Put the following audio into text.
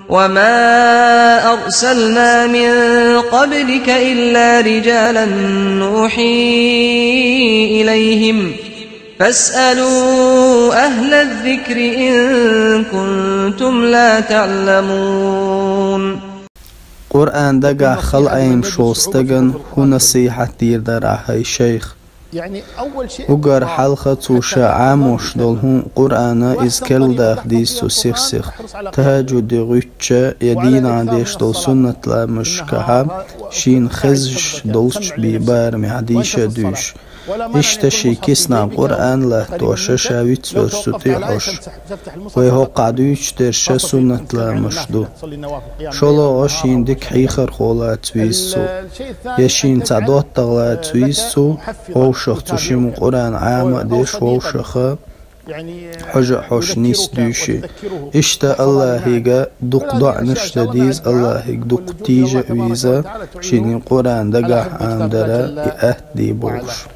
وما أرسلنا من قبلك إلا رجالا نوحي إليهم فاسألوا أهل الذكر إن كنتم لا تعلمون. قرآن دقا خلعين شوستغن هو نصيحة دير دراحي شيخ وقر حلقة توشا عاموش دولهم قرآن إزكال داخ ديستو سيخ تهاجد غيتشا يدين عديش دول سنة لا مشكها شين خزش دولش بيبار معديشة دوش اشتشي كسنا قرآن له توشا شاويت سورستي حوش ويهو قادوش درشا سنة لا مشدو شولو غشين ديك حيخر خولا تويسو يشين تعدوت تغلا تويسو ووشخ تشيم قرآن عام ديش ووشخ حجة حوش نيس دوشي اشتا الله هيغا دوق دع نشتا ديز الله هيغ دوق تيجا ويزا شيني قرآن دقا عام درا اهدي بوش.